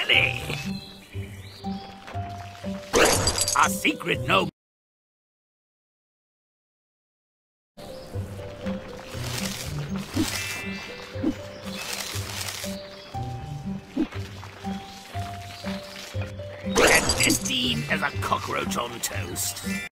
Finally! Our secret no. Clandestine as a cockroach on toast.